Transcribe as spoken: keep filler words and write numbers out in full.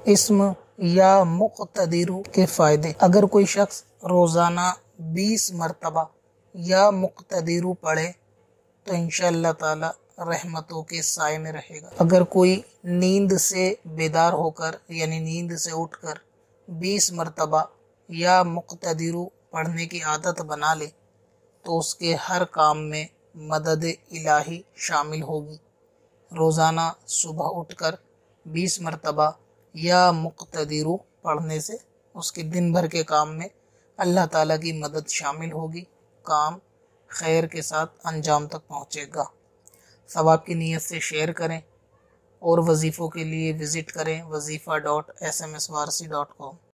इस्म या मुक़्तदिरु के फ़ायदे। अगर कोई शख्स रोज़ाना बीस मरतबा या मुक़्तदिरु पढ़े तो इंशाअल्लाह ताला रहमतों के साए में रहेगा। अगर कोई नींद से बेदार होकर यानी नींद से उठकर बीस मरतबा या मुक़्तदिरु पढ़ने की आदत बना ले तो उसके हर काम में मदद इलाही शामिल होगी। रोज़ाना सुबह उठकर बीस मरतबा या मुक़्तदिरु पढ़ने से उसके दिन भर के काम में अल्लाह ताला की मदद शामिल होगी। काम खैर के साथ अंजाम तक पहुँचेगा। सवाब की नीयत से शेयर करें और वजीफ़ों के लिए विज़िट करें Wazifa dot S M S Warsi dot com.